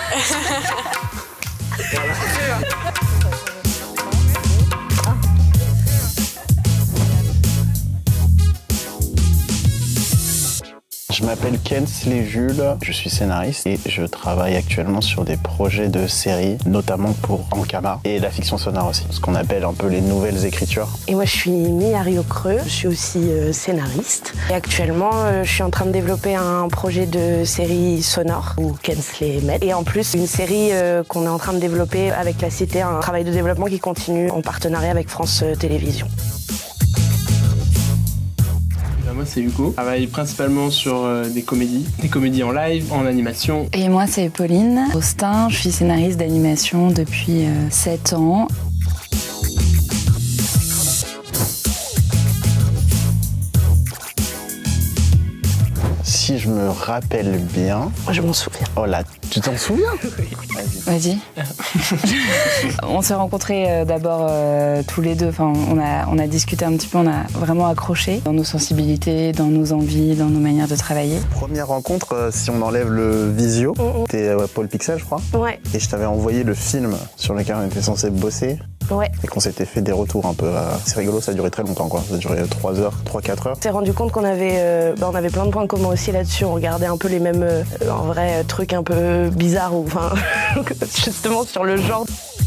Je m'appelle Kensley Jules, je suis scénariste et je travaille actuellement sur des projets de séries, notamment pour Ankama et la fiction sonore aussi, ce qu'on appelle un peu les nouvelles écritures. Et moi je suis Miari Creux, je suis aussi scénariste. Et actuellement je suis en train de développer un projet de série sonore où Kensley m'aide. Et en plus une série qu'on est en train de développer avec la Cité, un travail de développement qui continue en partenariat avec France Télévisions. Moi c'est Hugo, je travaille principalement sur des comédies en live, en animation. Et moi c'est Pauline Austin, je suis scénariste d'animation depuis 7 ans. Si je me rappelle bien... Moi je m'en souviens. Oh là, tu t'en souviens? Oui. Vas-y. On s'est rencontrés d'abord tous les deux, enfin, on a discuté un petit peu, on a vraiment accroché dans nos sensibilités, dans nos envies, dans nos manières de travailler. Première rencontre, si on enlève le visio, c'était Paul Pixel je crois. Ouais. Et je t'avais envoyé le film sur lequel on était censé bosser. Ouais. Et qu'on s'était fait des retours un peu. C'est rigolo, ça a duré très longtemps quoi. Ça a duré 3 heures, 3-4 heures. On s'est rendu compte qu'on avait, on avait plein de points communs aussi là-dessus. On regardait un peu les mêmes, en vrai, trucs un peu bizarres ou enfin, justement sur le genre.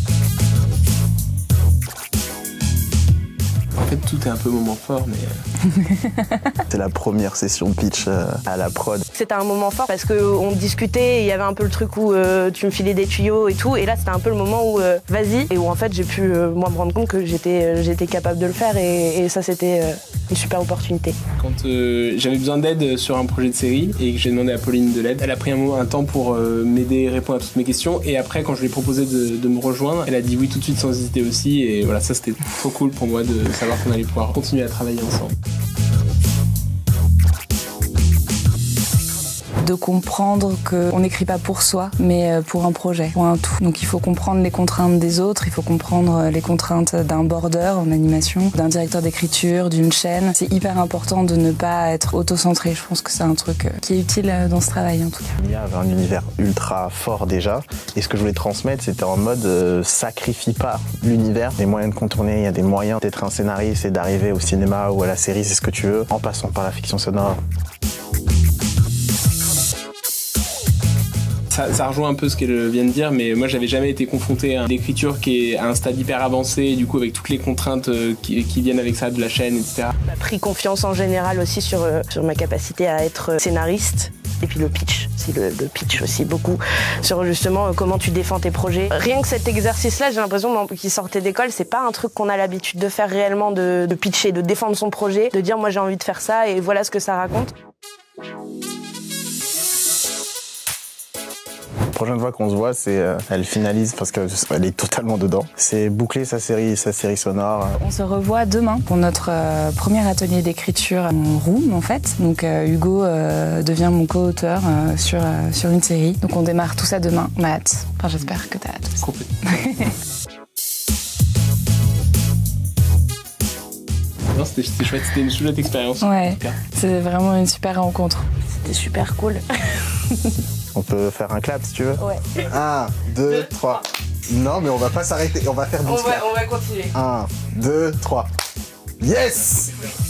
En fait tout est un peu moment fort mais... C'était la première session pitch à la prod. C'était un moment fort parce qu'on discutait et il y avait un peu le truc où tu me filais des tuyaux et tout. Et là c'était un peu le moment où vas-y. Et où en fait j'ai pu moi me rendre compte que j'étais capable de le faire et ça c'était une super opportunité. Quand j'avais besoin d'aide sur un projet de série et que j'ai demandé à Pauline de l'aide, elle a pris un temps pour m'aider, répondre à toutes mes questions. Et après quand je lui ai proposé de me rejoindre, elle a dit oui tout de suite sans hésiter aussi. Et voilà, ça c'était trop cool pour moi de savoir qu'on allait pouvoir continuer à travailler ensemble. De comprendre qu'on n'écrit pas pour soi, mais pour un projet, pour un tout. Donc il faut comprendre les contraintes des autres, il faut comprendre les contraintes d'un border en animation, d'un directeur d'écriture, d'une chaîne. C'est hyper important de ne pas être auto-centré. Je pense que c'est un truc qui est utile dans ce travail en tout cas. Il y avait un univers ultra fort déjà. Et ce que je voulais transmettre, c'était en mode sacrifie pas l'univers. Des moyens de contourner, il y a des moyens d'être un scénariste et d'arriver au cinéma ou à la série, c'est ce que tu veux, en passant par la fiction sonore. Ça rejoint un peu ce qu'elle vient de dire, mais moi j'avais jamais été confronté à une écriture qui est à un stade hyper avancé, et du coup avec toutes les contraintes qui viennent avec ça, de la chaîne, etc. J'ai pris confiance en général aussi sur ma capacité à être scénariste. Et puis le pitch, c'est le pitch aussi beaucoup, sur justement comment tu défends tes projets. Rien que cet exercice-là, j'ai l'impression qu'il sortait d'école, c'est pas un truc qu'on a l'habitude de faire réellement, de pitcher, de défendre son projet, de dire moi j'ai envie de faire ça et voilà ce que ça raconte. La prochaine fois qu'on se voit, c'est elle finalise parce qu'elle est totalement dedans. C'est boucler sa série sonore. On se revoit demain pour notre premier atelier d'écriture en room en fait. Donc Hugo devient mon co-auteur sur une série. Donc on démarre tout ça demain. On a hâte. Enfin j'espère que t'as hâte aussi. Complètement. Non, c'était chouette, c'était une chouette expérience. Ouais, c'est vraiment une super rencontre. C'était super cool. On peut faire un clap si tu veux. Ouais. 1, 2, 3. Non, mais on va pas s'arrêter, on va faire 12 claps. On va continuer. 1, 2, 3. Yes!